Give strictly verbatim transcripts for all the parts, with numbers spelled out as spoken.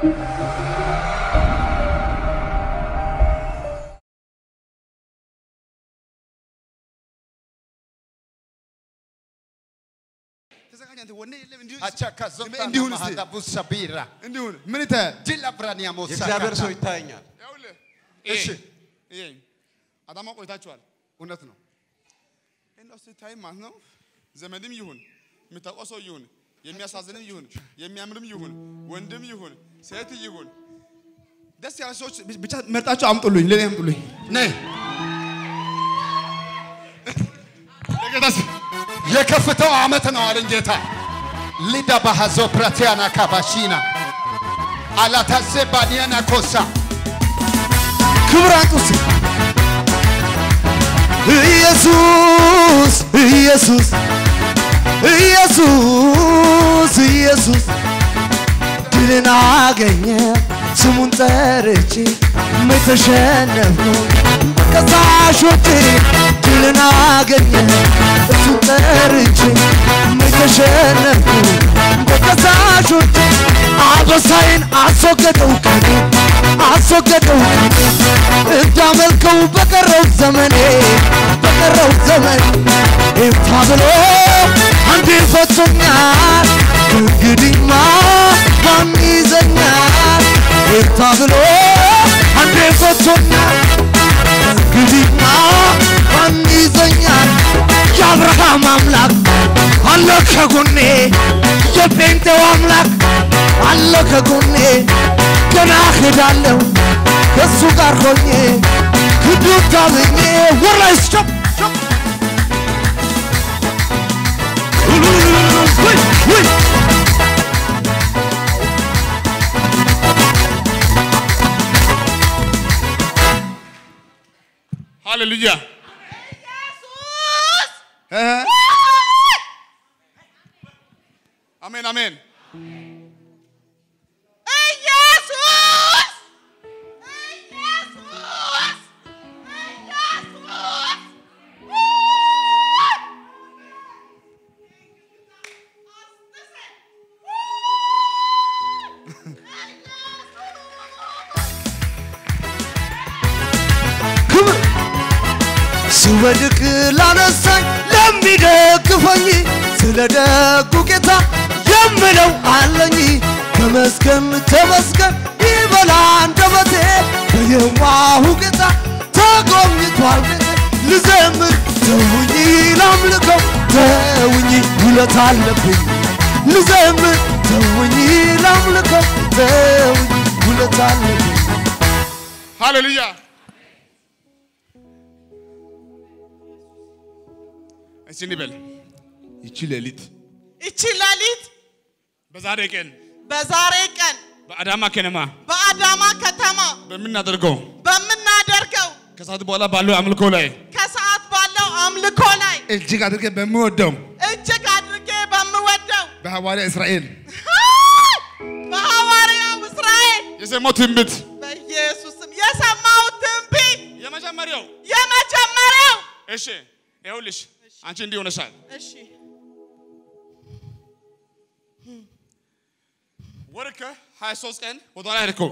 Achaka zota mahada busabira. እንዲሁን ምን ይታያል? ጅላብራኒያ ሞሳ እግዚአብሔር ሰው ይታየኛል። ያውልህ እሺ ይሄ አዳማ ቆይታችኋል እውነት ነው እንደው ሲታይ ማለት ነው ዘመድም ይሁን ምታቆሰው ይሁን የሚያሳዝንም ይሁን የሚያምርም ይሁን ወንድም ይሁን ሴት ይሁን ደስ ያለ ሰዎች ብቻ መርጣችሁ አምጡልኝ ለኔ አምጡልኝ ነይ ለጌታስ የከፍተው አመት ነው አለን ጌታ ሊዳ ባሃዞ ፕራቲያና ካባሺና አላታዘ ባዲያና ኮሳ ክብራቱስ ኢየሱስ ኢየሱስ ኢየሱስ ኢየሱስ ድልን አገኘ ስሙን ጠርቼ መተሸነፍነው ከታሾቴ ድልን አገኘ እሱን ጠርቼ መተሸነፍነው ከታሾቴ አበሳይን አስወገደው ከኔ አስወገደው ከኔ እንዳመልከው በቀረው ዘመኔ በቀረው ዘመን ኢፍታብሎ አንዴ ፈቶኛል እንግዲህማ ማን ይዘኛል ኢፍታብሎ አንዴ ፈቶኛል እንግዲህማ ማን ይዘኛል የአብርሃም አምላክ አለ ከጎኔ የጴንጤው አምላክ አለ ከጎኔ ገና ሄዳለሁ ከሱ ጋር ሆኜ ክዱን ታምኜ ወላይ ስቶፕ ወይ ወይ ሃሌሉያ ኢየሱስ አሜን አሜን ኢየሱስ ኢየሱስ ክብር ስወድቅ ላነሳኝ ለሚደግፈኝ ስለደጉ ጌታ የምለው አለኝ ተመስገን ተመስገን ይበላ አንደበቴ በየዋሁ ጌታ ተጎብኝቷል ልዘምር ተውኝ ላምልከው ተውኝ ውለታ አለብኝ ልዘምር ተውኝ ላምልከው ተውኝ ውለታ አለብኝ ሃሌሉያ እሺ ንበል ይቺ ሌሊት ይቺ ሌሊት በዛሬ ቀን በዛሬ ቀን በአዳማ ከነማ በአዳማ ከተማ በመናደርገው በመናደርገው ከሰዓት በኋላ ባለው አምልኮ ላይ ከሰዓት ባለው አምልኮ ላይ እጅግ አድርጌ በሚወደው እጅግ አድርጌ በሚወደው በሐዋርያ እስራኤል በሐዋርያው እስራኤል የሰማው ትንቢት በኢየሱስም የሰማው ትንቢት የመጀመሪያው የመጀመሪያው እሺ ይኸውልሽ አንቺ እንዲህ ሆነሻል እሺ ወርከ ሃያ ሦስት ቀን ወደ ኋላ ሄድኩ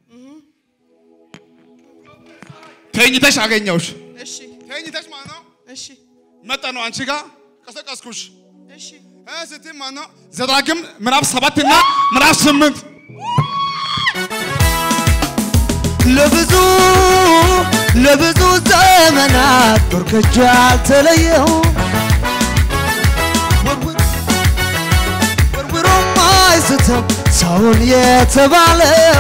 ተኝተሽ አገኘሁሽ እሺ ተኝተሽ ማለት ነው እሺ መጣ ነው አንቺ ጋር ቀሰቀስኩሽ እሺ እ ስትይ ማለት ነው ዘዳግም ምዕራፍ ሰባት እና ምዕራፍ ስምንት ለብዙ ለብዙ ዘመናት ወርከጃ ተለየው ወርውሮ ማይስተም ሳውን የተባለው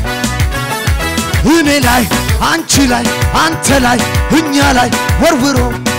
እኔ ላይ አንቺ ላይ አንተ ላይ እኛ ላይ ወርውሮ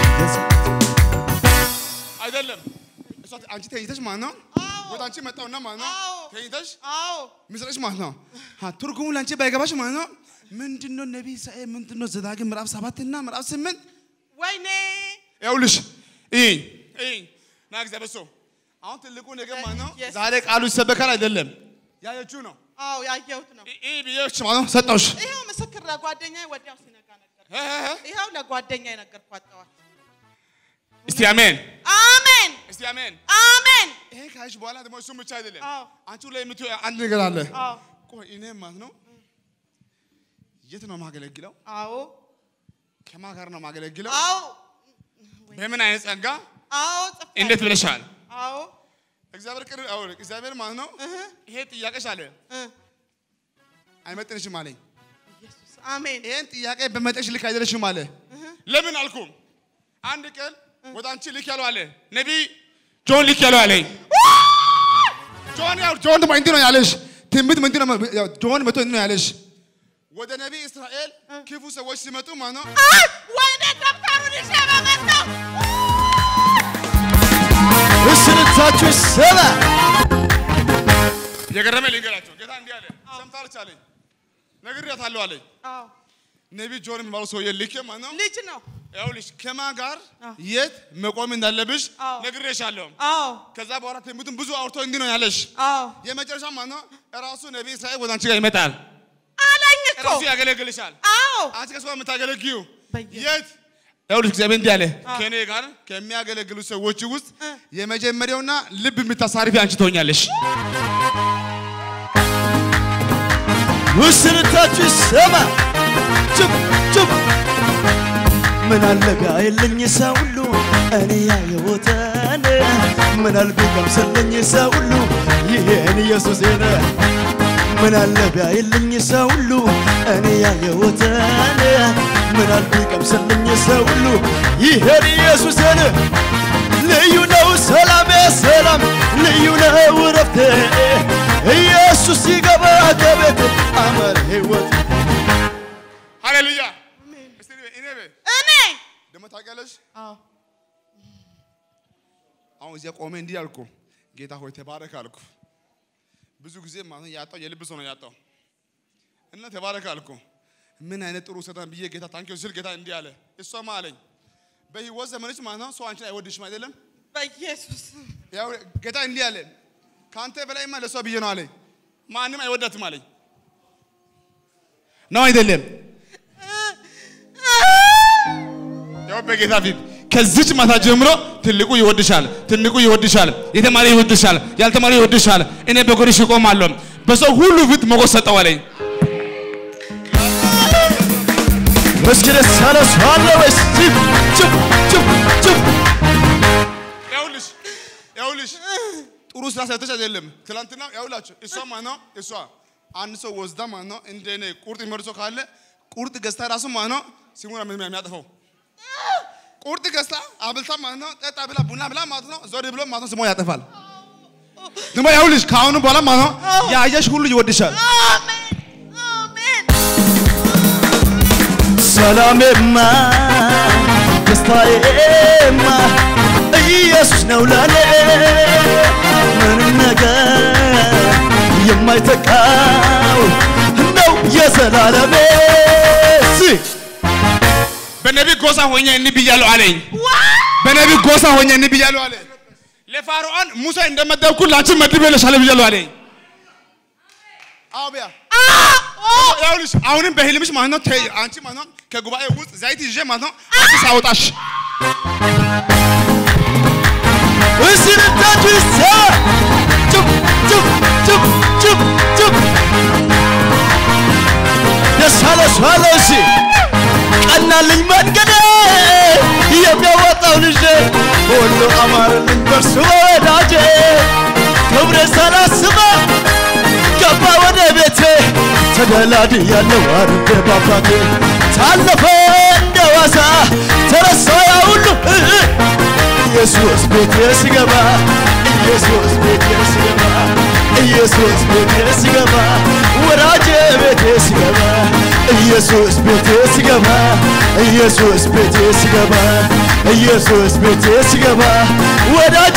አይደለም እሷ አንቺ ተኝተሽ ማለት ነው ወደ አንቺ መጣውና ማለት ነው ተኝተሽ አዎ ምስለሽ ማለት ነው ሀ ትርጉሙ ላንቺ ባይገባሽ ማለት ነው ምንድነው ነብይ ኢሳይያስ ምንድነው ዘዳግም ምዕራፍ ሰባት እና ምዕራፍ ስምንት ወይኔ ይኸውልሽ እይ እይ ና እግዚአብሔር ሰው አሁን ትልቁ ነገር ማለት ነው ዛሬ ቃሉ ይሰበካል አይደለም ያየችው ነው አዎ ያየሁት ነው እይ ቢዮች ማለት ነው ሰጣውሽ ይሄው ምስክር ለጓደኛዬ ወዲያው ሲነጋ ነገር ይሄው ለጓደኛዬ ነገርኳት ጠዋት እስቲ አሜን አሜን እስቲ አሜን አሜን ይሄ ካይሽ በኋላ ደግሞ እሱ ብቻ አይደለም አዎ አንቺ ላይ የምትዩ አንድ ነገር አለ አዎ ቆይ እኔ ማለት ነው የት ነው ማገለግለው አዎ ከማን ጋር ነው ማገለግለው አዎ በምን አይነት ጸጋ አዎ እንዴት ብለሻል አዎ እግዚአብሔር ቅር አዎ እግዚአብሔር ማለት ነው ይሄ ጥያቄሽ አለ አይመጥንሽም አለኝ ኢየሱስ አሜን ይሄን ጥያቄ በመጠሽ ልክ አይደለሽም አለ ለምን አልኩም አንድ ቀን ወደ አንቺ ልክ ያለው አለ ነብይ ጆን ልክ ያለው አለኝ ጆን ያው ጆን ደግሞ እንዴ ነው ያለሽ ትምት ምን ነው ጆን መቶ እንዴ ነው ያለሽ ወደ ነብይ እስራኤል ክፉ ሰዎች ሲመጡ ማለት ነው ወይኔ ተብታሩን ይሸባበታው እስንታችሁ ሰባ የገረመ ልንገራቸው ጌታ እንዲህ አለ ሰምታለች አለኝ ነግሬያታለሁ አለኝ አዎ ነብይ ጆን የሚባለው ሰውዬ ልክ ማለት ነው ልጅ ነው ያው ልጅ ከማን ጋር የት መቆም እንዳለብሽ ነግሬሻለሁ አዎ ከዛ በኋላ ትምቱን ብዙ አውርቶ እንዲህ ነው ያለሽ አዎ የመጨረሻ ማለት ነው ራሱ ነብይ እስራኤል ወደ አንቺ ጋር ይመጣል አለኝ እኮ ራሱ ያገለግልሻል አዎ አንቺ ከሰው የምታገለግዩ የት ያው ልጅ እግዚአብሔር እንዲህ አለ ከኔ ጋር ከሚያገለግሉ ሰዎች ውስጥ የመጀመሪያውና ልብ የምታሳርፊ አንቺ ትሆኛለሽ እስንታችሁ ሰባ ጭብ ጭብ ምን አለ ቢያይልኝ ሰው ሁሉ እኔ ያየሁትን ምን አለ ቢቀምስልኝ ሰው ሁሉ ይሄን ኢየሱስን ምን አለ ቢያይልኝ ሰው ሁሉ እኔ ያየሁትን ምን አለ ቢቀምስልኝ ሰው ሁሉ ይሄን ኢየሱስን ልዩ ነው ሰላም ሰላም ልዩ ነው ረፍቴ ኢየሱስ ሲገባ ከቤት አመር ህይወት ሃሌሉያ እስቲ እኔ እኔ ደሞ ታውቂያለሽ አዎ አሁን እዚያ ቆሜ እንዲህ አልኩ ጌታ ሆይ ተባረክ አልኩ ብዙ ጊዜ ማለት ያጣው የልብ ሰው ነው ያጣው እና ተባረክ አልኩ ምን አይነት ጥሩ ሰጣን ብዬ ጌታ ታንኪው ስል ጌታ እንዲህ አለ እሷማ አለኝ በህይወት ዘመንሽ ማለት ነው ሰው አንቺን አይወድሽም አይደለም በኢየሱስ ያው ጌታ እንዲህ አለ ካንተ በላይማ ለሷ ብዬ ነው አለኝ ማንንም አይወዳትም አለኝ ነው አይደለም ያው በጌታ ፊት ከዚች ማታ ጀምሮ ትልቁ ይወድሻል ትልቁ ይወድሻል የተማሪ ይወድሻል ያልተማሪ ይወድሻል እኔ በጎንሽ እቆማለሁ በሰው ሁሉ ፊት ሞገስ ሰጠው አለኝ መስክረስ ሳለስ አለ ወይስ ጭብ ጭብ ጭብ ጭብ ያውልሽ ያውልሽ ጥሩ ስራ ሰርተሽ አይደለም ትላንትና ያውላችሁ እሷ ማለት ነው እሷ አንድ ሰው ወስዳ ማለት ነው እንደኔ ቁርጥ ይመርሶ ካለ ቁርጥ ገዝታ ራሱ ማለት ነው ሲሙራ ምን የሚያጠፋው ቁርጥ ገዝታ አብልታ ማለት ነው ጠጣ ብላ ቡና ብላ ማለት ነው ዞር ብሎ ማለት ነው ስሙ ያጠፋል ደግሞ ያውልሽ ካሁን በኋላ ማለት ነው ያየሽ ሁሉ ይወድሻል አሜን አሜን ሰላሜማ ደስታዬማ ኢየሱስ ነው ለኔ ምንም ነገር የማይተካው ነው የዘላለሜ በነብይ ጎሳ ሆኜ እንዲህ ብያለሁ አለኝ በነብይ ጎሳ ሆኜ እንዲህ ብያለሁ አለ ለፋርዖን ሙሴ እንደመደብኩላችሁ መድቤልሻለሁ ብያለሁ አለኝ አውቢያ ያውልሽ አሁንም በህልምሽ ማለት ነው አንቺ ማለት ነው ከጉባኤ ውስጥ ዘይት ይዤ ማለት ነው አዲስ አወጣሽ እስንታችሁ ጭብ ጭብ ጭብ ጭብ ጭብ ደሳለሽ አለሽ ቀናልኝ መንገዴ የሚያወጣው ልጄ ሁሉ አማረልኝ በርሱ ወዳጄ ክብሬ ሳላስበው ገባ ወደ ቤቴ ተደላድያለሁ አርፌ ባባቴ ታለፈ እንደ ዋዛ ተረሳ ያ ሁሉ ኢየሱስ ቤቴ ሲገባ ኢየሱስ ቤቴ ሲገባ ኢየሱስ ቤቴ ሲገባ ወዳጄ ቤቴ ሲገባ ኢየሱስ ቤቴ ሲገባ ኢየሱስ ቤቴ ሲገባ ኢየሱስ ቤቴ ሲገባ ወዳጄ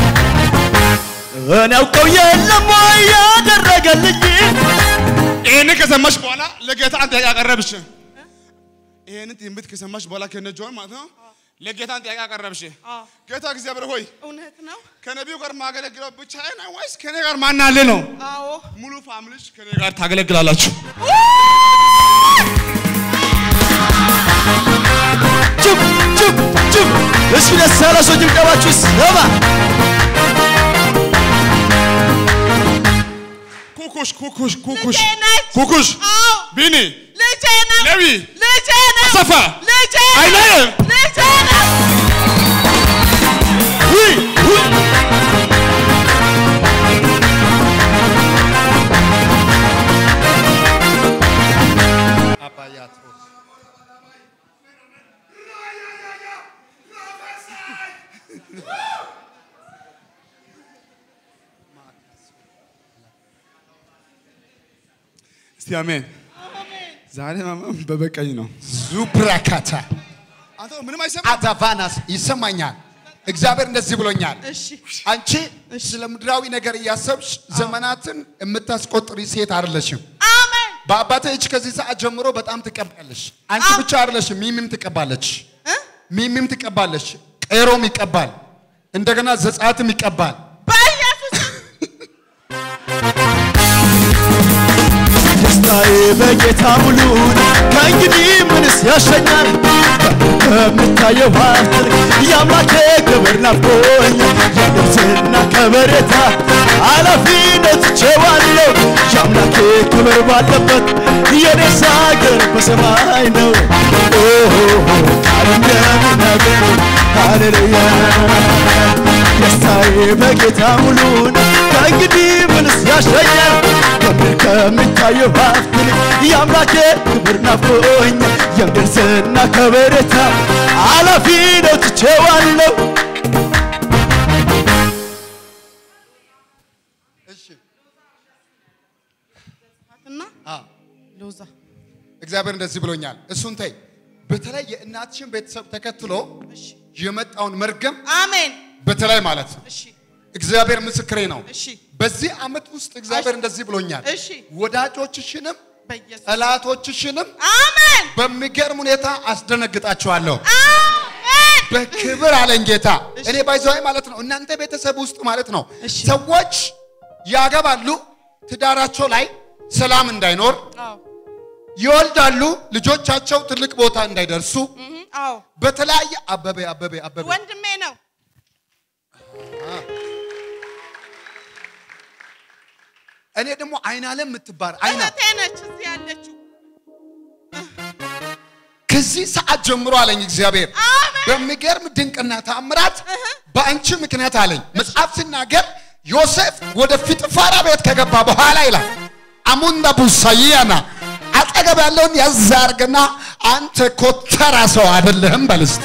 እኔ አውቀው የለም ወይ ያደረገልኝ ይሄን ከሰማሽ በኋላ ለጌታ አንተ ያቀረብሽ ይሄን ትንቢት ከሰማሽ በኋላ ከነጆን ማለት ነው ለጌታ አንተ ያቀረብሽ ጌታ እግዚአብሔር ሆይ እውነት ነው ከነቢዩ ጋር ማገለግለው ብቻዬን ወይስ ከኔ ጋር ማን አለ ነው አዎ ሙሉ ፋሚሊሽ ከኔ ጋር ታገለግላላችሁ ጭብ ጭብ ጭብ እስኪ ደስ ያላችሁ ጭብጨባችሁ ይሰማ ኩኩ ኩኩሽ ኩኩሽ ኩኩሽ ልጄ ነች። ኩኩሽ አዎ ቢኒ ልጄ ነች። ሌዊ ልጄ ነች። አሰፋ ልጄ አይናየም ልጄ ነች። ውይ ውይ አባያት እስቲ አሜን ዛሬ ማማ በበቀኝ ነው ዙብራካታ አንተ ምንም አይሰማ አዳቫናስ ይሰማኛል እግዚአብሔር እንደዚህ ብሎኛል እሺ አንቺ ስለ ምድራዊ ነገር እያሰብሽ ዘመናትን የምታስቆጥሪ ሴት አይደለሽም አሜን በአባቴ እጅ ከዚህ ሰዓት ጀምሮ በጣም ትቀባለሽ አንቺ ብቻ አይደለሽም ሚሚም ትቀባለች እ ሚሚም ትቀባለች ቀሮም ይቀባል እንደገና ዘጻትም ይቀባል በኢየሱስ ደስታዬ በጌታ ሙሉ ከእንግዲህ ምንስ ያሸኛል ከምታየው ሀብት የአምላኬ ክብር ናፍቆኝ የልብስና ከበሬታ ኃላፊነት ቼዋለሁ የአምላኬ ክብር ባለበት የኔስ አገር በሰማይ ነው ቃል እንደሚናገር ሃሌሉያ ደስታዬ በጌታ ሙሉ ከእንግዲህ ምንስ ያሸኛል ከሚታየው ሀብት የአምላኬ ክብር ናፍቆኝ የልብስና ከበሬታ ኃላፊነት ቼዋለሁ እሺ እና አ ሎዛ እግዚአብሔር እንደዚህ ብሎኛል እሱን ተይ በተለይ የእናትሽን ቤተሰብ ተከትሎ እሺ የመጣውን መርገም አሜን በተለይ ማለት ነው እሺ እግዚአብሔር ምስክሬ ነው እሺ በዚህ አመት ውስጥ እግዚአብሔር እንደዚህ ብሎኛል እሺ ወዳጆችሽንም በኢየሱስ ጠላቶችሽንም አሜን በሚገርም ሁኔታ አስደነግጣቸዋለሁ አሜን በክብር አለኝ ጌታ እኔ ባይዘዋይ ማለት ነው እናንተ ቤተሰብ ውስጥ ማለት ነው እሺ ሰዎች ያገባሉ ትዳራቸው ላይ ሰላም እንዳይኖር አዎ ይወልዳሉ ልጆቻቸው ትልቅ ቦታ እንዳይደርሱ አዎ በተለያየ አበበ አበበ አበበ ወንድሜ ነው እኔ ደግሞ አይናለም የምትባር አይና እህቴ ነች እዚህ ያለችው ከዚህ ሰዓት ጀምሮ አለኝ እግዚአብሔር አሜን በሚገርም ድንቅና ተአምራት በአንቺ ምክንያት አለኝ መጽሐፍ ሲናገር ዮሴፍ ወደ ፊጥፋራ ቤት ከገባ በኋላ ይላል አሙንዳ ቡሳይያና አጠገብ ያለውን ያዛርግና አንተ ኮተራ ሰው አይደለህም በልስት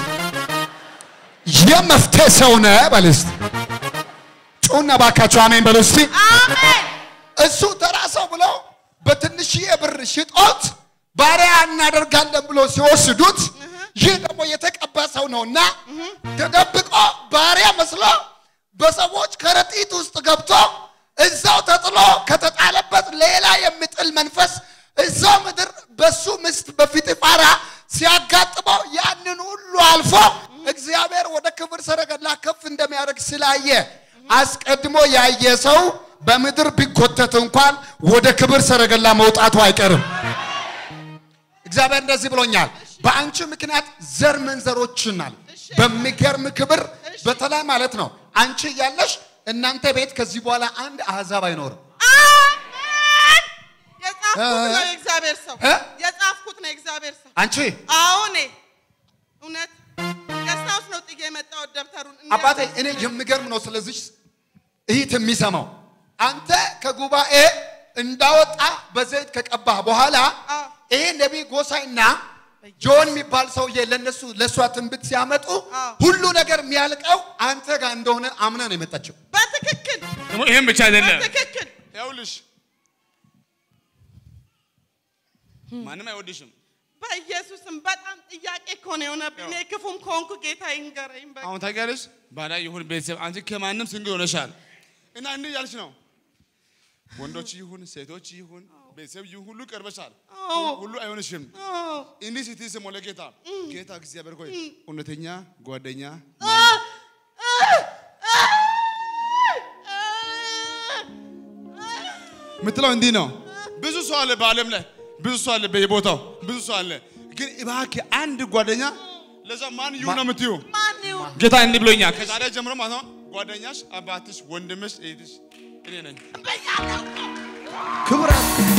የመፍትሄ ሰው ነህ በልስት ጩና ባካችሁ አሜን በልስቲ አሜን እሱ ተራ ሰው ብሎ በትንሽዬ ብር ሽጦት ባሪያ እናደርጋለን ብሎ ሲወስዱት ይህ ደግሞ የተቀባ ሰው ነውና ተደብቆ ባሪያ መስሎ በሰዎች ከረጢት ውስጥ ገብቶ እዛው ተጥሎ ከተጣለበት ሌላ የሚጥል መንፈስ እዛው ምድር በሱ ምስት በፊጥፋራ ሲያጋጥመው ያንን ሁሉ አልፎ እግዚአብሔር ወደ ክብር ሰረገላ ከፍ እንደሚያደርግ ስላየ አስቀድሞ ያየ ሰው በምድር ቢጎተት እንኳን ወደ ክብር ሰረገላ መውጣቱ አይቀርም እግዚአብሔር እንደዚህ ብሎኛል በአንቺ ምክንያት ዘር መንዘሮችናል በሚገርም ክብር በተለይ ማለት ነው አንቺ ያለሽ እናንተ ቤት ከዚህ በኋላ አንድ አህዛብ አይኖርም አሜን የጻፍኩት ነው የእግዚአብሔር ሰው የጻፍኩት ነው የእግዚአብሔር ሰው አንቺ አሁን እውነት ያስታውስ ነው ጥዬ የመጣው ደብተሩን አባቴ እኔ የሚገርም ነው ስለዚህ እህት የሚሰማው አንተ ከጉባኤ እንዳወጣ በዘይት ከቀባህ በኋላ ይሄ ነብይ ጎሳይና ጆን የሚባል ሰውዬ ለነሱ ለሷ ትንብት ሲያመጡ ሁሉ ነገር የሚያልቀው አንተ ጋር እንደሆነ አምና ነው የመጣችው በትክክል ደግሞ ይሄን ብቻ አይደለም በትክክል ያውልሽ ማንም አይወድሽም በኢየሱስም በጣም ጥያቄ ኮነ የሆነብኝ እኔ ክፉም ኮንኩ ጌታ ይንገረኝ በቃ አሁን ታውቂያለሽ ባላ ይሁን ቤተሰብ አንቺ ከማንም ሲንግል ሆነሻል እና እንዴ ያልሽ ነው ወንዶች ይሁን ሴቶች ይሁን ቤተሰብ ይሁን ሁሉ ቀርበሻል ሁሉ አይሆንሽም እንዴ ሲቲስ ሞለጌታ ጌታ እግዚአብሔር ሆይ እውነተኛ ጓደኛ ምትለው እንዲህ ነው ብዙ ሰው አለ በአለም ላይ ብዙ ሰው አለ በየቦታው ብዙ ሰው አለ ግን እባክህ አንድ ጓደኛ ለዛ ማን ይሁን ነው የምትዩ ማን ይሁን ጌታ እንዲህ ብሎኛል ከዛሬ ጀምሮ ማለት ነው ጓደኛሽ አባትሽ ወንድምሽ እህትሽ እኔ ነኝ ክብር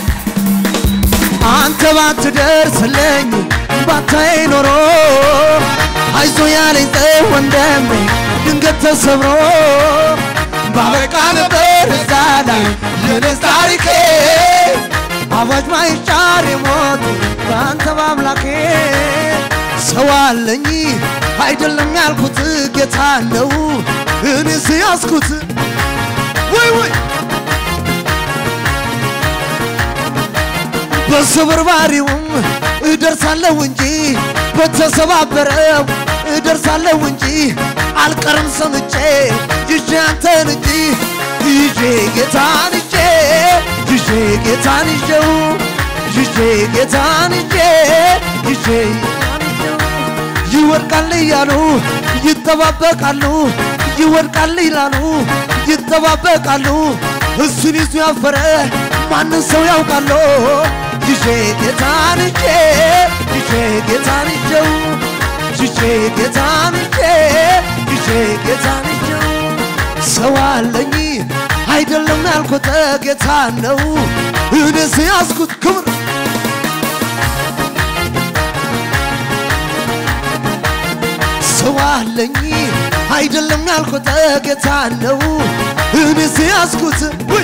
አንተ ባትደርስልኝ ባታይ ኖሮ አይዞ ያለኝ ወንድሜ ድንገት ተሰብሮ ባበቃ ነበር እዛ ላይ የኔስ ታሪኬ አዋጅ ማይሻር ሞት በአንተ በአምላኬ ሰው አለኝ አይደለም ያልኩት ጌታ ነው እኔስ ያስኩት ወይ ወይ በስብርባሪውም እደርሳለሁ እንጂ በተሰባበረው እደርሳለሁ እንጂ አልቀርም ሰምቼ ይዤ አንተን እንጂ ይዤ ጌታን ይዤ ይዤ ጌታን ይዤው ይዤ ጌታን ይዤ ይዤ ይወድቃል እያሉ ይጠባበቃሉ ይወድቃል ይላሉ ይጠባበቃሉ እሱን ይዞ ያፈረ ማንን ሰው ያውቃሉ ይዤ ጌታን ይዤ ይዤ ጌታን ይዤው ይዤ ጌታን ይዤ ይዤ ጌታን ይዤው ሰው አለኝ አይደለም ያልኩት ጌታ ነው እኔስ ያስኩት ክብር ሰው አለኝ አይደለም ያልኩት ጌታ ነው እኔስ ያስኩት ወይ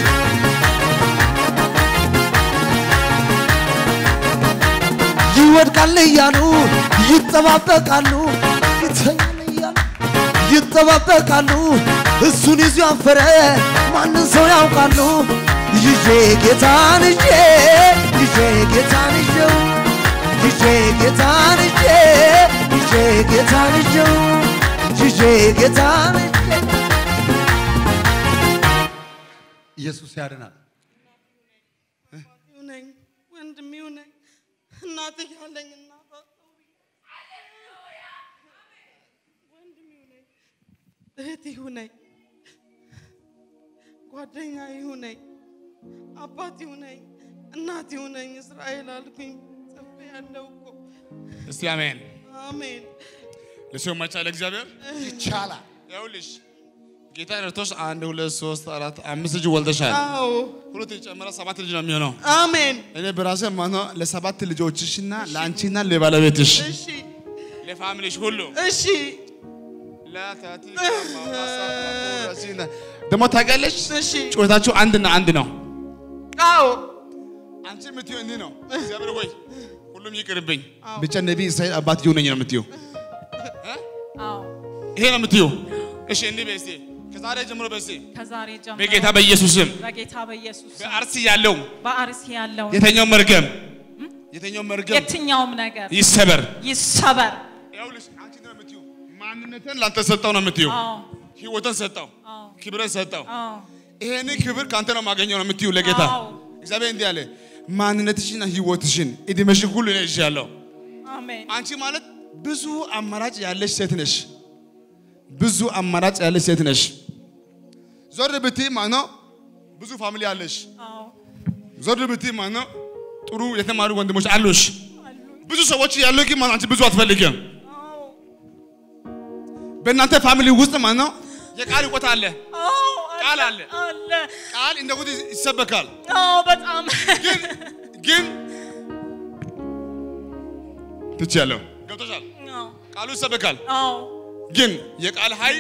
ይወድቃል እያሉ ይጠባበቃሉ ይተኛል እያሉ ይጠባበቃሉ እሱን ይዞ ያፈረ ማንን ሰው ያውቃሉ ይዤ ጌታን ይዤ ይዤ ጌታን ይዤው ይዤ ጌታን ይዤ ይዤ ጌታን ይዤው ይዤ ጌታን ይዤ ኢየሱስ ያድናል ነኝ ወንድም ይሁነኝ እናት ያለኝ እናት ወንድም ይሁነኝ እህት ይሁነኝ ጓደኛ ይሁነኝ አባት ይሁነኝ እናት ይሁነኝ እስራኤል አልኩኝ ጽፌ ያለው እኮ እስቲ አሜን አሜን ለሰው ማቻለ እግዚአብሔር ይቻላል ያውልሽ ጌታ ረቶስ አንድ ሁለት ሶስት አራት አምስት ልጅ ወልደሻል አዎ ሁለት ጨመረ ሰባት ልጅ ነው የሚሆነው አሜን እኔ በራሴ ማነው ለሰባት ልጆችሽና ለአንቺና ለባለቤትሽ እሺ ለፋሚሊሽ ሁሉ እሺ ለታቲ ማማሳሲና ደሞ ታውቂያለሽ እሺ ጩኸታችሁ አንድና አንድ ነው አዎ አንቺ የምትይው እንዲህ ነው እግዚአብሔር ሆይ ሁሉም ይቅርብኝ ብቻ ነብይ እስራኤል አባት ይሁነኝ ነው የምትይው አዎ ይሄ ነው የምትይው እሺ እንዲህ በእስቲ ከዛሬ ጀምሮ በእስቲ ከዛሬ ጀምሮ በጌታ በኢየሱስም በጌታ በኢየሱስ በአርሲ ያለው በአርሲ ያለው የተኛው መርገም የተኛው መርገም የትኛውም ነገር ይሰበር ይሰበር ያውልሽ አንቺ ነው የምትይው ማንነትን ላንተ ሰጠው ነው የምትይው አዎ ህይወትን ሰጠው አዎ ክብርን ሰጠው አዎ ይሄን ክብር ካንተ ነው ማገኘው ነው የምትይው ለጌታ እግዚአብሔር እንዲህ አለ ማንነትሽና ህይወትሽን እድሜሽን ሁሉ ነው ይሻለው አሜን አንቺ ማለት ብዙ አማራጭ ያለሽ ሴት ነሽ ብዙ አማራጭ ያለሽ ሴት ነሽ ዞር ብትይ ማኖ ብዙ ፋሚሊ አለሽ አዎ ዞር ብትይ ማኖ ጥሩ የተማሩ ወንድሞች አሉሽ ብዙ ሰዎች ያለው ግን ማን አንቺ ብዙ አትፈልጊም አዎ በእናንተ ፋሚሊ ውስጥ ማኖ የቃል እውቀት አለ አዎ ቃል አለ አለ ቃል እንደ ጉድ ይሰበካል አዎ በጣም ግን ግን ትችያለሁ ገብቶሻል አዎ ቃሉ ይሰበካል አዎ ግን የቃል ኃይል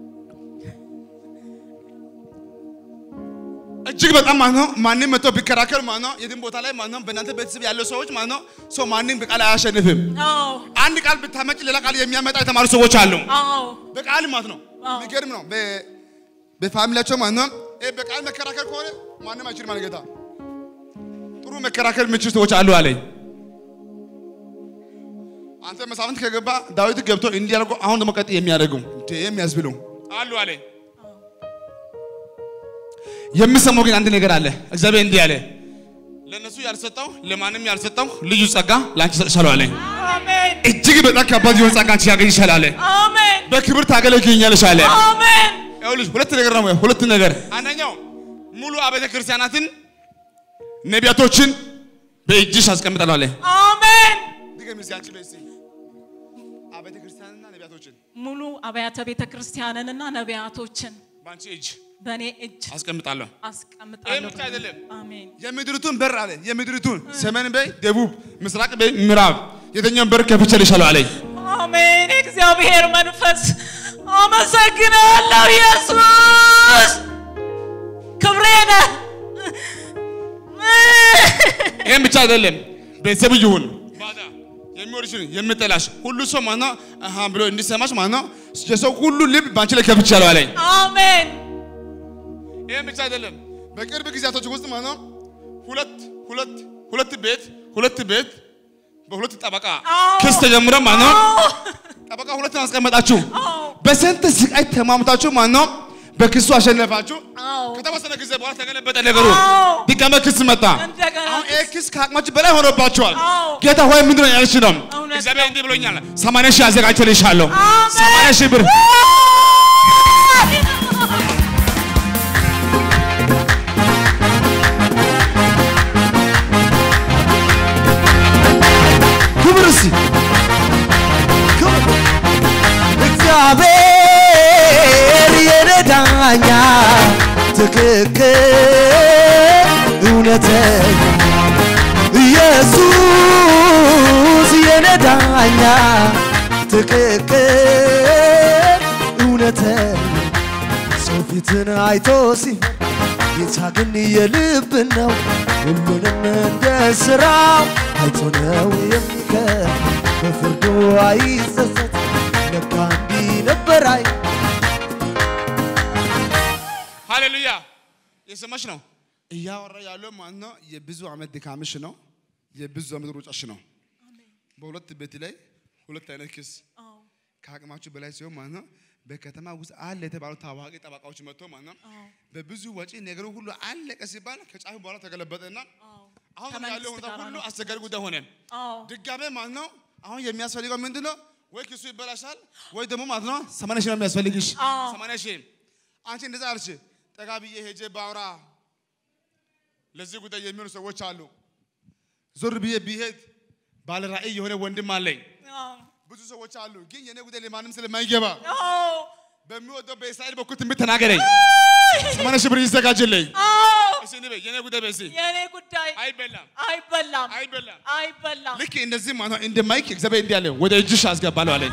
እጅግ በጣም ማነው ማንንም መጥቶ ቢከራከር ማነው የድን ቦታ ላይ ማነው በእናንተ ቤተሰብ ያለው ሰዎች ማነው ሰው ማንንም በቃል አያሸንፍም አዎ አንድ ቃል ብታመጭ ሌላ ቃል የሚያመጣ የተማሩ ሰዎች አሉ አዎ በቃል ማለት ነው የሚገርም ነው በፋሚሊያቸው ማነው እህ በቃል መከራከር ከሆነ ማንንም አይችልም ማለት ጌታ ጥሩ መከራከር የሚችሉ ሰዎች አሉ አለኝ አንተ መሳፍንት ከገባ ዳዊት ገብቶ እንዲያርጉ አሁን ደግሞ ቀጥ የሚያደርጉ የሚያስብሉ አሉ አለኝ የሚሰማው ግን አንድ ነገር አለ እግዚአብሔር እንዲህ አለ ለነሱ ያልሰጠው ለማንም ያልሰጠው ልዩ ጸጋ ላንቺ ሰጥሻለሁ አለኝ አሜን እጅግ በጣም ከባድ የሆነ ጸጋ አንቺ ያገኝሻል አለ አሜን በክብር ታገለግኛለሽ አለ አሜን ይኸውልሽ ሁለት ነገር ነው ሁለት ነገር አንደኛው ሙሉ አብያተ ክርስቲያናትን ነቢያቶችን በእጅሽ አስቀምጣለሁ አለ አሜን ድገም እስኪ አንቺ በእስቲ አብያተ ክርስቲያንና ነቢያቶችን ሙሉ አብያተ ቤተ ክርስቲያንንና ነቢያቶችን ባንቺ እጅ በኔ እጅ አስቀምጣለሁ አስቀምጣለሁ አይደለም አሜን የምድሪቱን በር አለ የምድሪቱን ሰሜን በይ ደቡብ ምስራቅ በይ ምዕራብ የትኛውን በር ከፍቼልሻለሁ አለኝ አሜን እግዚአብሔር መንፈስ አመሰግናለሁ ኢየሱስ ክብሬነ ይሄን ብቻ አይደለም ቤተሰብ ይሁን ባዳ የሚወርሽን የምጠላሽ ሁሉ ሰው ማና አሃ ብሎ እንዲሰማሽ ማና የሰው ሁሉ ልብ ባንቺ ላይ ከፍቻለሁ አለኝ አሜን ይሄን ብቻ አይደለም በቅርብ ጊዜያቶች ውስጥ ማና ሁለት ሁለት ሁለት ቤት ሁለት ቤት በሁለት ጠበቃ ክስ ተጀምሮ ማና ጠበቃ ሁለት አስቀመጣችሁ በስንት ስቃይ ተማምታችሁ ማና በክሱ አሸነፋችሁ ከተወሰነ ጊዜ በኋላ ተገለበጠ ነገሩ ድጋሜ ክስ መጣ አሁን ኤክስ ከአቅማችሁ በላይ ሆኖባችኋል ጌታ ሆይ ምንድነው ያልሽ ነው እግዚአብሔር እንዲህ ብሎኛል ሰማንያ ሺህ አዘጋጅቼልሻለሁ ሰማንያ ሺህ ብር ክብርሲ ክብር እግዚአብሔር የረዳኛ ትክክል እውነተኛ ኢየሱስ የረዳኛ ትክክል እውነተኛ ሰው ፊትን አይቶ ሲፈር ጌታ ግን የልብ ነው ሁሉንም እንደ ሥራው አይቶ ነው የሚከር በፍርዱ አይጸጸት ለካ እንዲህ ነበር አይ ሃሌሉያ የሰማሽ ነው እያወራ ያለው ማን ነው የብዙ ዓመት ድካምሽ ነው የብዙ ዓመት ሩጫሽ ነው በሁለት ቤት ላይ ሁለት አይነት ክስ ከአቅማችሁ በላይ ሲሆን ማን ነው በከተማ ውስጥ አለ የተባሉ ታዋቂ ጠበቃዎች መጥቶ ማን ነው በብዙ ወጪ ነገሩ ሁሉ አለቀ ሲባል ከጫፍ በኋላ ተገለበጠና አሁን ያለው ሁሉ አስቸጋሪ ጉዳይ ሆነ ድጋሜ ማን ነው አሁን የሚያስፈልገው ምንድነው ወይ ክሱ ይበላሻል ወይ ደግሞ ማለት ነው ሰማንያ ሺህ የሚያስፈልግሽ ሰማንያ ሺህ አንቺ እንደዛ አልሽ ጠጋብዬ ሄጄ ባውራ ለዚህ ጉዳይ የሚሆኑ ሰዎች አሉ ዞር ብዬ ቢሄድ ባለ ራእይ የሆነ ወንድም አለኝ ብዙ ሰዎች አሉ ግን የኔ ጉዳይ ለማንም ስለማይገባ በሚወደው በእስራኤል በኩል ትንቢት ተናገረኝ ሰማንያ ሺህ ብር ይዘጋጅልኝ እሺ ነኝ የኔ ጉዳይ በሲ የኔ ጉዳይ አይበላም አይበላም አይበላም አይበላም ልክ እንደዚህ ማለት እንደ ማይክ እግዚአብሔር እንዲህ አለ ወደ እጅሽ አስገባለሁ አለኝ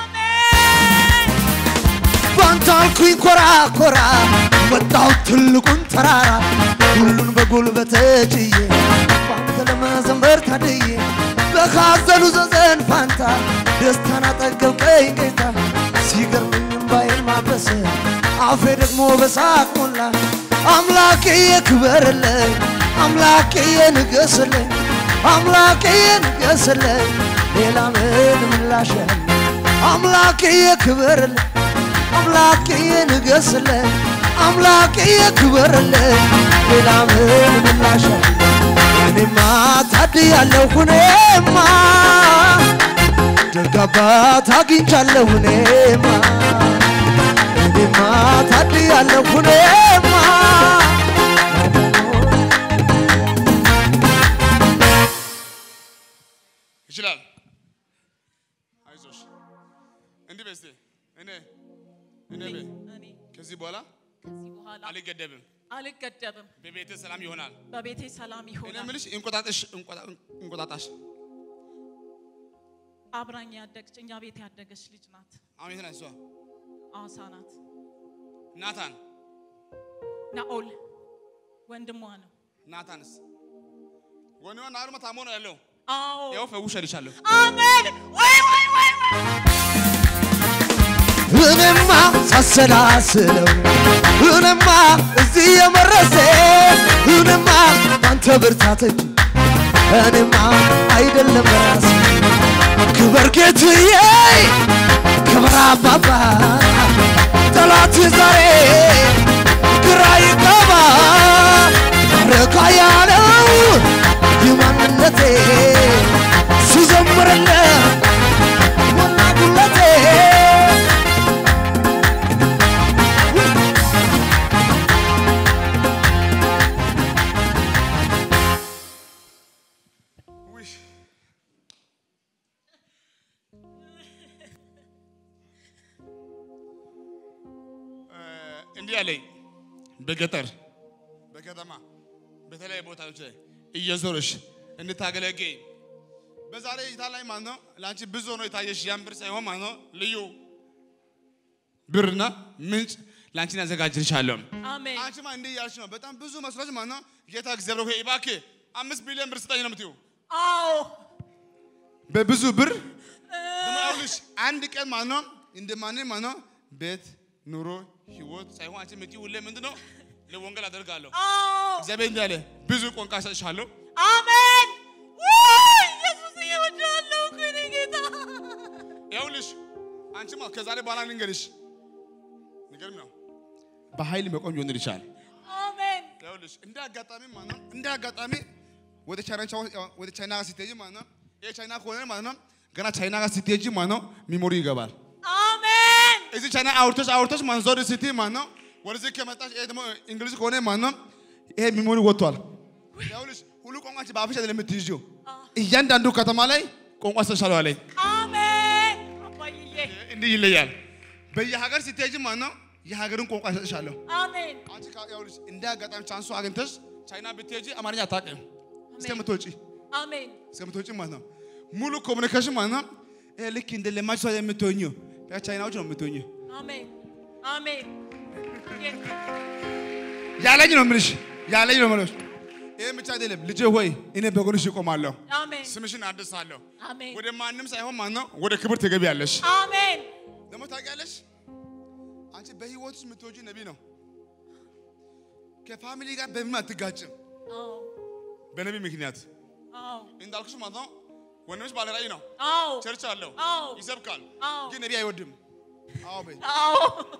ባንታልኩኝ ኮራ ኮራ ወጣው ትልቁን ተራራ ሁሉን በጉልበቴ ጭዬ ባንተ ለመዘምር ታድዬ በካዘሉ ዘዘን ፋንታ ደስታን አጠገብከኝ ጌታ ሲገርመኝ እምባዬን ማበሰ አፌ ደግሞ በሳቅ ሞላ አምላኬ ይክበርልኝ አምላኬ ንገስልኝ አምላኬ ንገስልኝ ሌላ ምን ምላሽ አለ አምላኬ ይክበርልኝ አምላኬ ንገስልኝ አምላኬ ይክበርልኝ ሌላ ምን ምላሽ አለ እኔማ ታድያለሁ እኔማ ደግ አባት አግኝቻለሁ እኔማ እኔማ ታድያለሁ እኔማ ይችላል አይዞሽ እንዲህ በስቴ እኔ እኔ እኔ ከዚህ በኋላ ከዚህ በኋላ አልገደብም አልገደብም በቤቴ ሰላም ይሆናል በቤቴ ሰላም እኔ ይሆናል ምልሽ እንቆጣጣሽ እንቆጣጣሽ አብራኝ ያደገች እኛ ቤት ያደገች ልጅ ናት አሁን የት ናት እሷ አዋሳ ናት ናታን ናኦል ወንድሟ ነው ናታንስ ወንድሟ ናርማ ታሞ ነው ያለው አዎ ያው ፈውሼልሻለሁ አሜን ወይ ወይ ወይ እኔማ ሳሰላስለው እኔማ እዚህ የመረሰ እኔማ አንተ ብርታት እንጂ እኔማ አይደለም ራስ ክብር ጌትዬ ክብር አባባ ጠላት ዛሬ ግራ ይገባ ረካ ያለው የማንነቴ ሲዘምርልህ ሞላ ጉለቴ እንዲህ አለኝ በገጠር በከተማ በተለያየ ቦታዎች እየዞርሽ እንድታገለግይ በዛሬ እይታ ላይ ማለት ነው ላንቺ ብዙ ነው የታየሽ ያን ብር ሳይሆን ማለት ነው ልዩ ብርና ምንጭ ላንቺ ያዘጋጅልሻለሁ አሜን አንቺማ እንዴ ያልሽ ነው በጣም ብዙ መስሎሽ ማለት ነው ጌታ እግዚአብሔር ሆይ እባክህ አምስት ቢሊዮን ብር ስጠኝ ነው የምትይው አዎ በብዙ ብር ደማውልሽ አንድ ቀን ማለት ነው እንደማንም ማለት ነው ቤት ኑሮ ህይወት ሳይሆን አንቺ የምትይው ሁሌ ምንድነው ለወንጌል አደርጋለሁ አዎ እግዚአብሔር እንዳለ ብዙ ቋንቋ ሰጥሻለሁ አሜን ወይ ኢየሱስ ይወዳለው ኩኒ ጌታ ያውልሽ አንቺማ ከዛሬ በኋላ ልንገርሽ ንገርም ነው በኃይል መቆም ይሆን ይችላል አሜን ያውልሽ እንደ አጋጣሚ ማለት ነው እንደ አጋጣሚ ወደ ቻይና ወደ ቻይና ስትሄጂ ማለት ነው የቻይና ኮሎኒ ማለት ነው ገና ቻይና ጋር ስትሄጂ ማለት ነው ሚሞሪ ይገባል አሜን እዚህ ቻይና አውርቶሽ አውርቶሽ ማለት ነው ሲቲ ማለት ነው ወደዚህ ከመጣሽ ይሄ ደግሞ እንግሊዝ ኮሎኒ ማለት ነው ይሄ ሚሞሪ ወጥቷል ያውልሽ ሁሉ ቋንቋ በአፍሽ አይደለም የምትይጂው እያንዳንዱ ከተማ ላይ ቋንቋ ተሻለው አለኝ አሜን አባዬ እንዲህ ይለያል በየሀገር ስትሄጂ ማለት ነው የሀገርን ቋንቋ ተሻለው አሜን አንቺ ያውልሽ እንደ አጋጣሚ ቻንሱ አግኝተሽ ቻይና ብትሄጂ አማርኛ አታውቂም እስከምትወጪ አሜን እስከምትወጪ ማለት ነው ሙሉ ኮሙኒኬሽን ማለት ነው ልክ እንደ ለማች ሰው የምትሆኚው ከቻይናዎች ነው የምትሆኚው አሜን አሜን ያለኝ ነው የምልሽ ያለኝ ነው የምልሽ ይሄ ብቻ አይደለም ልጄ ሆይ እኔ በጎንሽ እቆማለሁ አሜን ስምሽን አድሳለሁ አሜን ወደ ማንም ሳይሆን ማለት ነው ወደ ክብር ትገቢያለሽ አሜን ደግሞ ታውቂያለሽ አንቺ በህይወትሽ የምትወጂ ነብይ ነው ከፋሚሊ ጋር በምን አትጋጭም አዎ በነብይ ምክንያት አዎ እንዳልኩሽ ማለት ነው ወንድምሽ ባለ ራእይ ነው አዎ ቸርች አለው አዎ ይሰብካል አዎ ግን ነብይ አይወድም አዎ በይ አዎ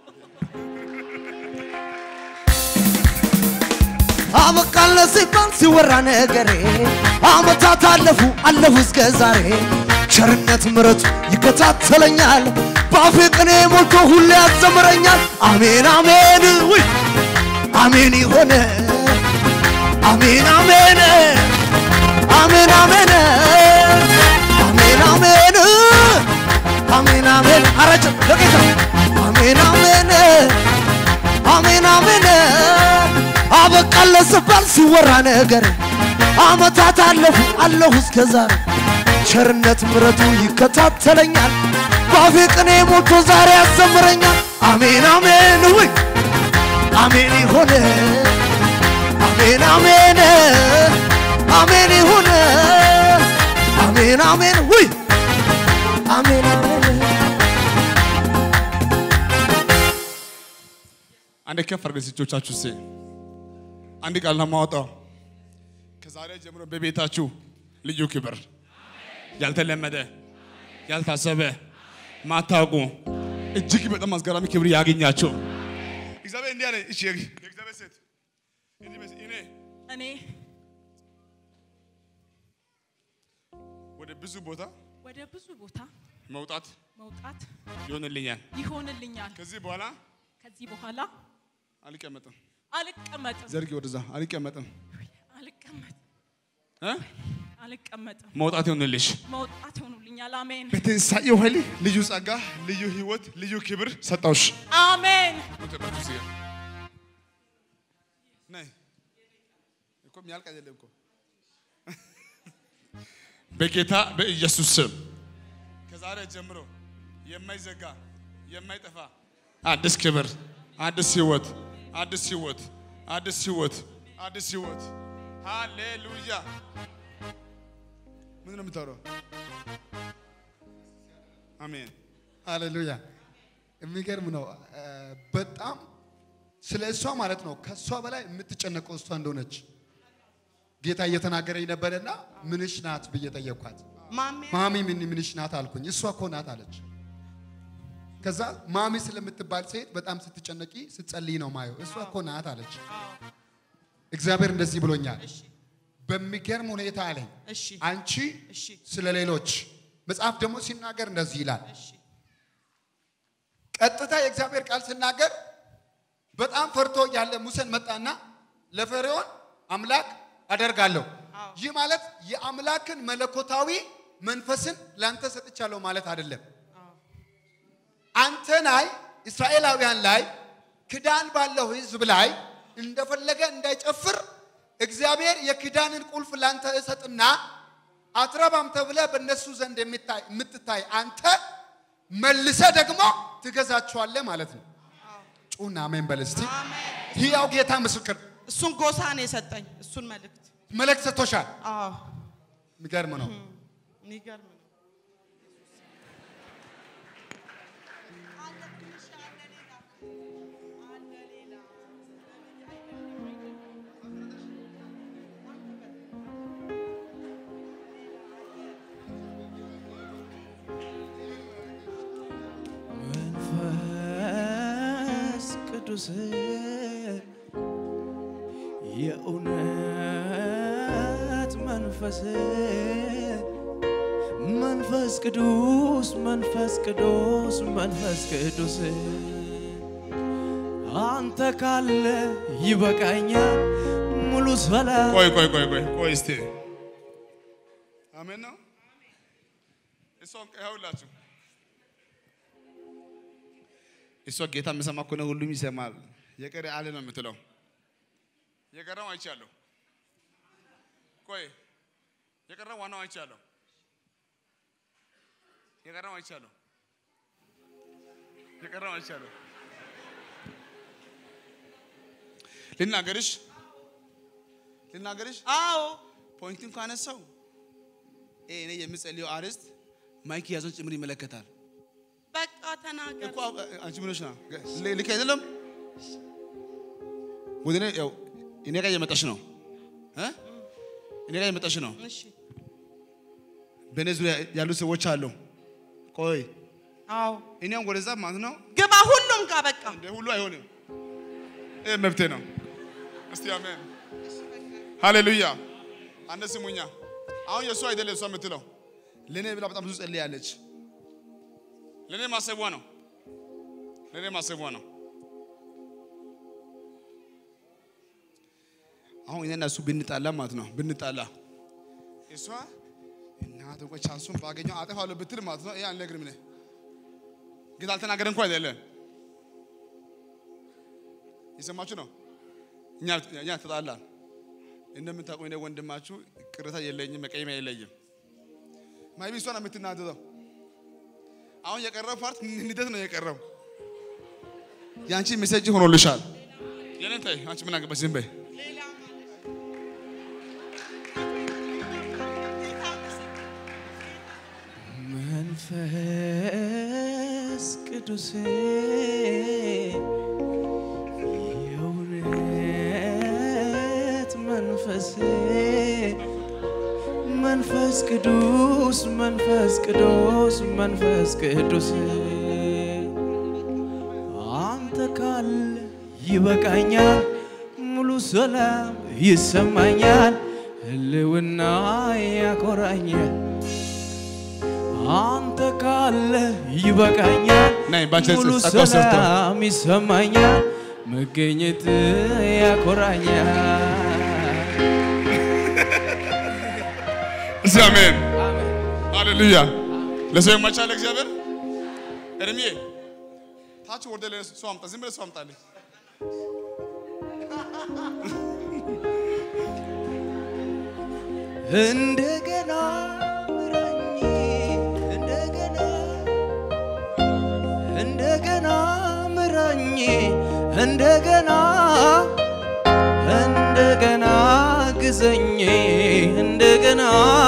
አበቃለ ሲባል ሲወራ ነገሬ አመታት አለፉ አለፉ እስከ ዛሬ ቸርነት ምሕረቱ ይከታተለኛል ባፌ ቅኔ ሞልቶ ሁሌ ያዘምረኛል አሜን አሜን ወይ አሜን ይሆነ አሜን አሜን አሜን አሜን አሜን አሜን አሜን አሜን አረጀ ለጌታ አሜን አሜን አሜን አሜን አበቃለ ሲባል ሲወራ ነገር አመታት አለፉ አለፉ እስከ ዛሬ ቸርነት ምሕረቱ ይከታተለኛል ባፌ ቅኔ ሞልቶ ዛሬ ያዘምረኛል አሜን አሜን ወይ አሜን ይሆነ አሜን አሜን አሜን ይሆነ አሜን አሜን ወይ አሜን አሜን አንድ ከፍ አድርገን እጆቻችሁ ሲ አንድ ቃል ነው የማወጣው ከዛሬ ጀምሮ በቤታችሁ ልዩ ክብር ያልተለመደ ያልታሰበ ማታውቁ እጅግ በጣም አስገራሚ ክብር ያገኛችሁ እግዚአብሔር እንዲህ አለ እሺ የእግዚአብሔር ሴት እኔ እኔ እኔ ወደ ብዙ ቦታ ወደ ብዙ ቦታ መውጣት መውጣት ይሆንልኛል ይሆንልኛል ከዚህ በኋላ ከዚህ በኋላ አልቀመጥም አልቀመጥም ዘርጊ ወደዛ አልቀመጥም አልቀመጥም እ አልቀመጥም መውጣት ይሆንልሽ መውጣት ይሆንልኛል አሜን በትንሳኤው ኃይል ልዩ ጸጋ ልዩ ህይወት ልዩ ክብር ሰጣውሽ አሜን ወጥታችሁ ሲያ ነይ እኮ የሚያልቅ አይደለም እኮ በጌታ በኢየሱስ ስም ከዛሬ ጀምሮ የማይዘጋ የማይጠፋ አዲስ ክብር አዲስ ህይወት አዲስ ህይወት አዲስ ህይወት አዲስ ህይወት ሃሌሉያ ምን ነው የምታወራው አሜን ሃሌሉያ የሚገርም ነው በጣም ስለ እሷ ማለት ነው ከሷ በላይ የምትጨነቀው እሷ እንደሆነች ጌታ እየተናገረኝ ነበርና ምንሽ ናት ብዬ ጠየቅኳት ማሚ ማሚ ምን ምንሽ ናት አልኩኝ እሷ እኮ ናት አለች ከዛ ማሚ ስለምትባል ሴት በጣም ስትጨነቂ ስትጸልይ ነው ማየው እሷ እኮ ናት አለች እግዚአብሔር እንደዚህ ብሎኛል በሚገርም ሁኔታ አለኝ እሺ አንቺ እሺ ስለሌሎች መጽሐፍ ደግሞ ሲናገር እንደዚህ ይላል እሺ ቀጥታ የእግዚአብሔር ቃል ሲናገር በጣም ፈርቶ ያለ ሙሴን መጣና ለፈርዖን አምላክ አደርጋለሁ ይህ ማለት የአምላክን መለኮታዊ መንፈስን ላንተ ሰጥቻለሁ ማለት አይደለም አንተ ላይ እስራኤላውያን ላይ ክዳን ባለው ህዝብ ላይ እንደፈለገ እንዳይጨፍር እግዚአብሔር የኪዳንን ቁልፍ ላንተ እሰጥና አትረባም ተብለ በእነሱ ዘንድ የሚታይ የምትታይ አንተ መልሰ ደግሞ ትገዛቸዋለህ ማለት ነው። ጩና አሜን በለስቲ ሕያው ጌታ ምስክር እሱን ጎሳ ነው የሰጠኝ እሱን መልእክት መልእክት ሰጥቶሻል። አዎ የሚገርም ነው። የሚገርም ነው። ቅዱስ የእውነት መንፈስ መንፈስ ቅዱስ መንፈስ ቅዱስ መንፈስ ቅዱስ አንተ ካለ ይበቃኛል ሙሉ ሰላም። ቆይ ቆይ ቆይ ቆይ ቆይ እስቲ አሜን ነው እሷን ቀያውላችሁ እሷ ጌታ መሰማ እኮ ነው ሁሉም ይሰማል። የቀረ አለ ነው የምትለው የቀረው አይቻለሁ። ቆይ የቀረው ዋናው አይቻለሁ የቀረው አይቻለሁ የቀረው አይቻለሁ ልናገርሽ ልናገርሽ አዎ ፖይንቱን ካነሳው እኔ የምጸልየው አርስት ማይክ ያዞን ጭምር ይመለከታል። በቃ ተናገር እኮ አንቺ ምንሽ ነው ልክ አይደለም ወደኔ ያው እኔ ጋር እየመጣሽ ነው እ እኔ ጋር እየመጣሽ ነው። እሺ በኔ ዙሪያ ያሉ ሰዎች አሉ። ቆይ አዎ እኔም ወደዛ ማለት ነው ግባ ሁሉም ጋር በቃ እንደ ሁሉ አይሆንም። እህ መብቴ ነው። እስቲ አሜን ሃሌሉያ። አንተ ስሙኛ አሁን የሷ አይደለም እሷ የምትለው ለኔ ብላ በጣም ብዙ ጸልያለች። ለኔ ማሰቧ ነው ለኔ ማሰቧ ነው። አሁን እኔና እሱ ብንጣላ ማለት ነው ብንጣላ እሷ እናት ቆይ ቻንሱን ባገኘው አጠፋለሁ ብትል ማለት ነው ይሄ አልነግርም ነኝ ጌታ አልተናገረ እንኳን አይደለም ይሰማችሁ ነው። እኛ እኛ ተጣላን እንደምታውቁ እኔ ወንድማችሁ ቅሬታ የለኝም መቀየም የለኝም። ማይቢ እሷ ነው የምትናደደው። አሁን የቀረው ፓርት ንደት ነው የቀረው። ያንቺ ሜሴጅ ሆኖልሻል። የኔን ተይ አንቺ ምን አገባሽ ዝም በይ። መንፈስ ቅዱስ የእውነት መንፈስ መንፈስ ቅዱስ መንፈስ ቅዱስ መንፈስ ቅዱስ አንተ ካለ ይበቃኛል ሙሉ ሰላም ይሰማኛል ህልውና ያኮራኛል አንተ ካለ ይበቃኛል ሙሉ ሰላም ይሰማኛል መገኘት ያኮራኛል። አሜን ሃሌሉያ። ለሰው የማይቻል እግዚአብሔር እርምዬ ታች ወርደ ለሰው አምጣ ዝም ብለህ ሰው አምጣልኝ። እንደገና ምራኝ እንደገና እንደገና ምራኝ እንደገና እንደገና ግዘኝ እንደገና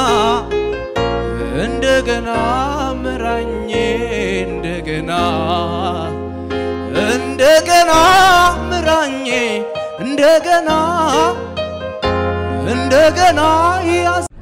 እንደገና ምራኝ እንደገና እንደገና ምራኝ እንደገና እንደገና